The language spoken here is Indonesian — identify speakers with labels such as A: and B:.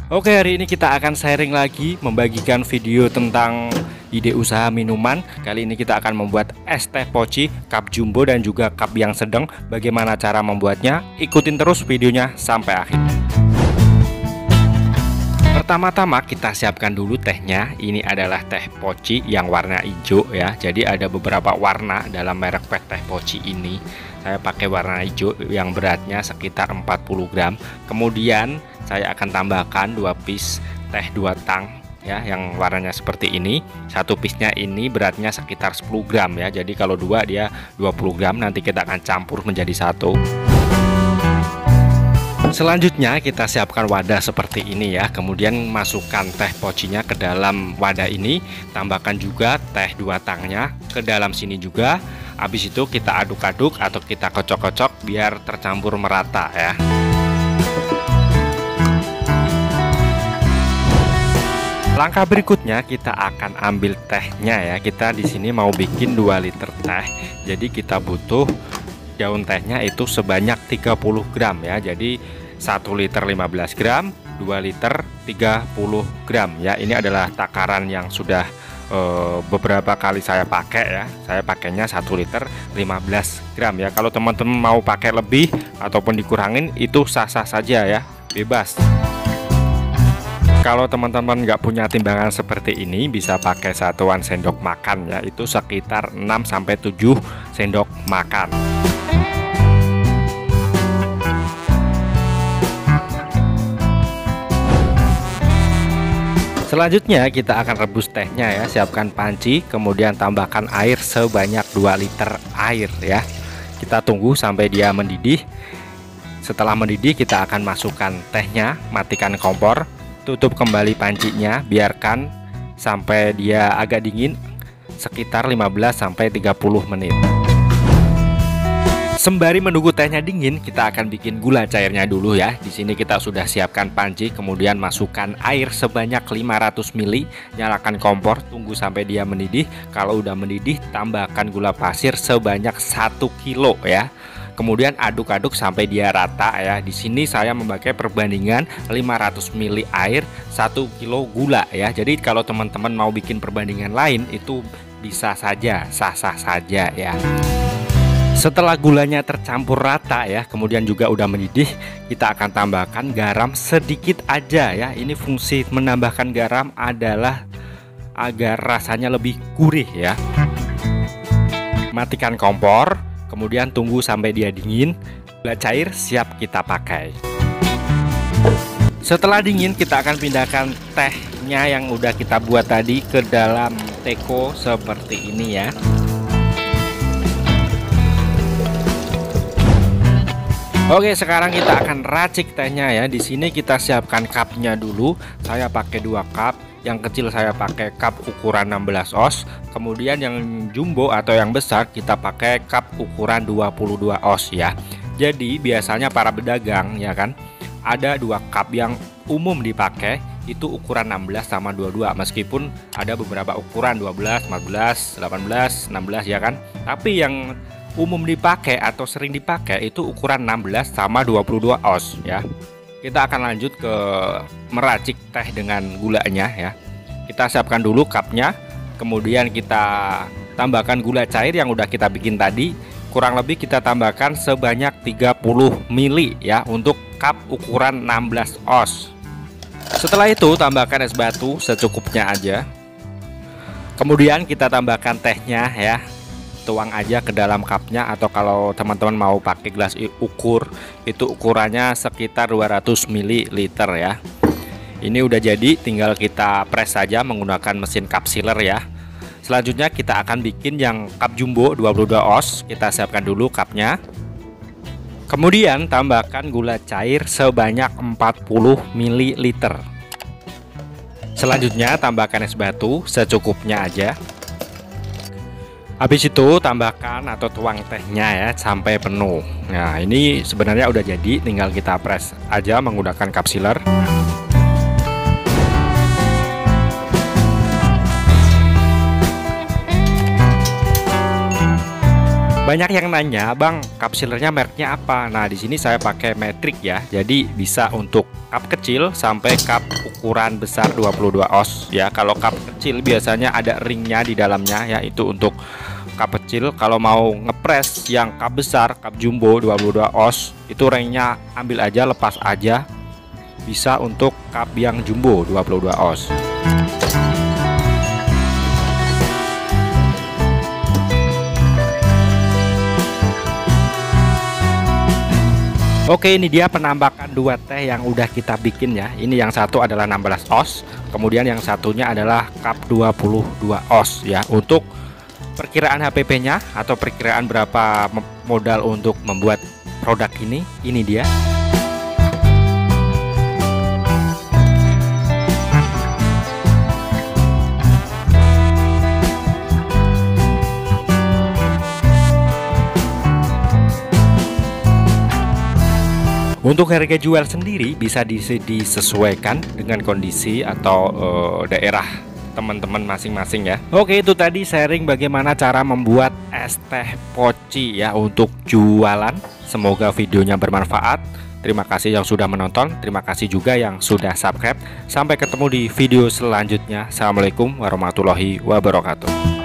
A: Oke, hari ini kita akan sharing lagi, membagikan video tentang ide usaha minuman. Kali ini kita akan membuat es teh poci, cup jumbo dan juga cup yang sedang. Bagaimana cara membuatnya? Ikutin terus videonya sampai akhir. Pertama-tama kita siapkan dulu tehnya. Ini adalah teh poci yang warna hijau ya. Jadi ada beberapa warna dalam merek teh poci ini. Saya pakai warna hijau yang beratnya sekitar 40 gram. Kemudian saya akan tambahkan 2 piece teh 2 tang ya, yang warnanya seperti ini. Satu piece-nya ini beratnya sekitar 10 gram ya. Jadi kalau 2 dia 20 gram. Nanti kita akan campur menjadi satu. Selanjutnya kita siapkan wadah seperti ini ya. Kemudian masukkan teh pocinya ke dalam wadah ini. Tambahkan juga teh 2 tangnya ke dalam sini juga. Habis itu kita aduk-aduk atau kita kocok-kocok biar tercampur merata ya. Langkah berikutnya kita akan ambil tehnya ya. Kita di sini mau bikin 2 liter teh. Jadi kita butuh daun tehnya itu sebanyak 30 gram ya. Jadi 1 liter 15 gram, 2 liter 30 gram ya. Ini adalah takaran yang sudah beberapa kali saya pakai ya. Saya pakainya 1 liter 15 gram ya. Kalau teman-teman mau pakai lebih ataupun dikurangin itu sah-sah saja ya, bebas. Kalau teman-teman nggak punya timbangan seperti ini, bisa pakai satuan sendok makan ya. Itu sekitar 6-7 sendok makan. Selanjutnya kita akan rebus tehnya ya. Siapkan panci, kemudian tambahkan air sebanyak 2 liter air ya. Kita tunggu sampai dia mendidih. Setelah mendidih kita akan masukkan tehnya, matikan kompor. Tutup kembali pancinya, biarkan sampai dia agak dingin sekitar 15-30 menit. Sembari menunggu tehnya dingin, kita akan bikin gula cairnya dulu ya. Di sini kita sudah siapkan panci, kemudian masukkan air sebanyak 500 ml, nyalakan kompor, tunggu sampai dia mendidih. Kalau udah mendidih, tambahkan gula pasir sebanyak 1 kilo ya. Kemudian aduk-aduk sampai dia rata ya. Di sini saya memakai perbandingan 500 ml air 1 kilo gula ya. Jadi kalau teman-teman mau bikin perbandingan lain itu bisa saja, sah-sah saja ya. Setelah gulanya tercampur rata ya, kemudian juga udah mendidih, kita akan tambahkan garam sedikit aja ya. Ini fungsi menambahkan garam adalah agar rasanya lebih gurih ya. Matikan kompor, kemudian tunggu sampai dia dingin. Gula cair siap kita pakai. Setelah dingin kita akan pindahkan tehnya yang udah kita buat tadi ke dalam teko seperti ini ya. Oke, sekarang kita akan racik tehnya ya. Di sini kita siapkan cupnya dulu. Saya pakai 2 cup. Yang kecil saya pakai cup ukuran 16 oz. Kemudian yang jumbo atau yang besar kita pakai cup ukuran 22 oz ya. Jadi biasanya para pedagang ya kan, ada 2 cup yang umum dipakai itu ukuran 16 sama 22. Meskipun ada beberapa ukuran 12, 14, 18, 16 ya kan. Tapi yang umum dipakai atau sering dipakai itu ukuran 16 sama 22 oz ya. Kita akan lanjut ke meracik teh dengan gulanya ya. Kita siapkan dulu cupnya, kemudian kita tambahkan gula cair yang udah kita bikin tadi. Kurang lebih kita tambahkan sebanyak 30 ml ya untuk cup ukuran 16 oz. Setelah itu tambahkan es batu secukupnya aja. Kemudian kita tambahkan tehnya ya. Tuang aja ke dalam cupnya, atau kalau teman-teman mau pakai gelas ukur itu ukurannya sekitar 200 ml ya. Ini udah jadi, tinggal kita press saja menggunakan mesin cup sealer ya. Selanjutnya kita akan bikin yang cup jumbo 22 oz. Kita siapkan dulu cupnya. Kemudian tambahkan gula cair sebanyak 40 ml. Selanjutnya tambahkan es batu secukupnya aja. Habis itu tambahkan atau tuang tehnya ya sampai penuh. Nah, ini sebenarnya udah jadi, tinggal kita press aja menggunakan cup sealer. Banyak yang nanya, Bang, cup sealernya mereknya apa? Nah, di sini saya pakai Metric ya. Jadi bisa untuk cup kecil sampai cup ukuran besar 22 oz ya. Kalau cup kecil biasanya ada ringnya di dalamnya ya, itu untuk cup kecil. Kalau mau ngepres yang cup besar, cup jumbo 22 oz, itu ringnya ambil aja, lepas aja. Bisa untuk cup yang jumbo 22 oz. Oke, ini dia penambakan dua teh yang udah kita bikin ya. Ini yang satu adalah 16 oz, kemudian yang satunya adalah cup 22 oz ya. Untuk perkiraan HPP-nya atau perkiraan berapa modal untuk membuat produk ini dia. Untuk harga jual sendiri bisa disesuaikan dengan kondisi atau daerah teman-teman masing-masing ya. Oke, itu tadi sharing bagaimana cara membuat es teh poci ya untuk jualan. Semoga videonya bermanfaat. Terima kasih yang sudah menonton, terima kasih juga yang sudah subscribe. Sampai ketemu di video selanjutnya. Assalamualaikum warahmatullahi wabarakatuh.